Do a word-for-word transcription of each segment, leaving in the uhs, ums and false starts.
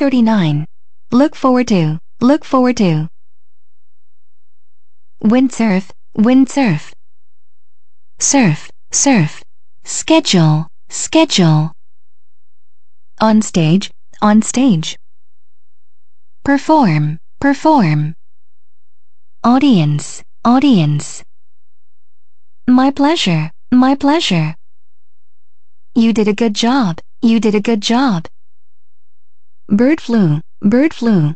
thirty-nine. Look forward to, look forward to. Windsurf, windsurf. Surf, surf. Schedule, schedule. On stage, on stage. Perform, perform. Audience, audience. My pleasure, my pleasure. You did a good job, you did a good job. Bird flu, bird flu.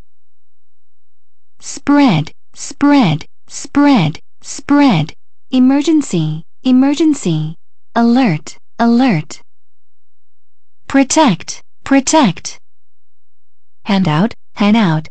Spread, spread, spread, spread. Emergency, emergency. Alert, alert. Protect, protect. Handout, handout.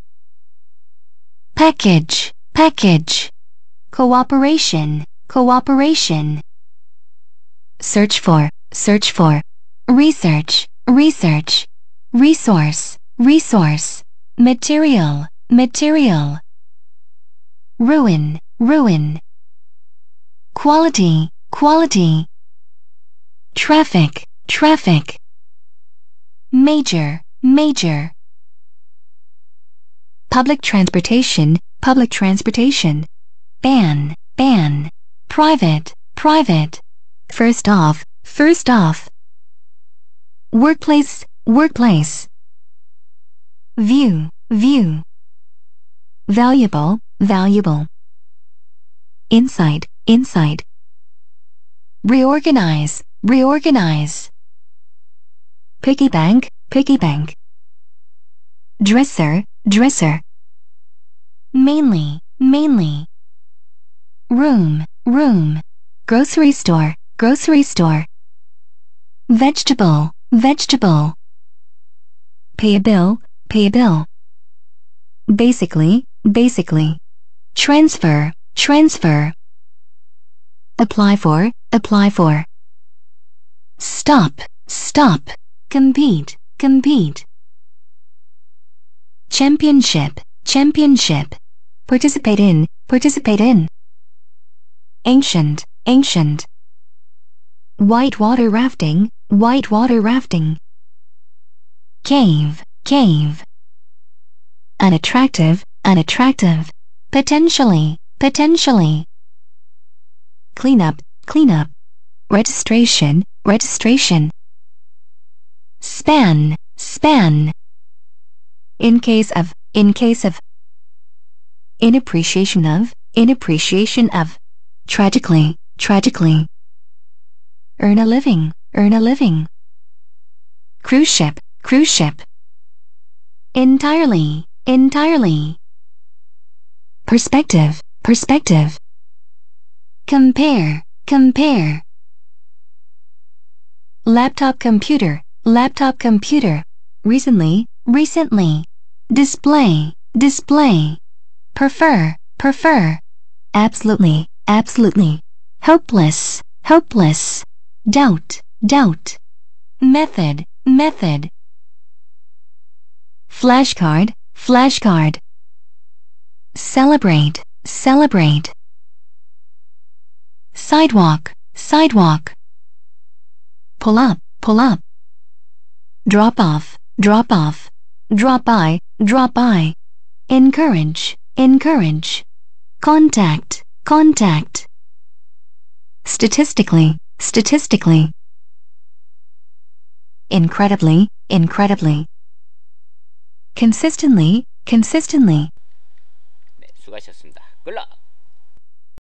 Package, package. Cooperation, cooperation. Search for, search for. Research, research. Resource, resource. Material, material. Ruin, ruin. Quality, quality. Traffic, traffic. Major, major. Public transportation, public transportation. Ban, ban. Private, private. First off, first off. Workplace, workplace. View, view. Valuable, valuable. Inside, inside. Reorganize, reorganize. Piggy bank, piggy bank. Dresser, dresser. Mainly, mainly. Room, room. Grocery store, grocery store. Vegetable, vegetable. Pay a bill, pay a bill. Basically, basically. Transfer, transfer. Apply for, apply for. Stop, stop. Compete, compete. Championship, championship. Participate in, participate in. Ancient, ancient. Whitewater rafting, whitewater rafting. Cave, cave. Unattractive, unattractive. Potentially, potentially. Cleanup, cleanup. Registration, registration. Span, span. In case of, in case of. In appreciation of, in appreciation of. Tragically, tragically. Earn a living, earn a living. Cruise ship, cruise ship. Entirely, entirely. Perspective, perspective. Compare, compare. Laptop computer, laptop computer. Recently, recently. Display, display. Prefer, prefer. Absolutely, absolutely. Hopeless, hopeless. Doubt, doubt. Method, method. Flashcard, flashcard. Celebrate, celebrate. Sidewalk, sidewalk. Pull up, pull up. Drop off, drop off. Drop by, drop by. Encourage, encourage. Contact, contact. Statistically, statistically. Incredibly, incredibly. Consistently, consistently. 네, 수고하셨습니다. 굿락!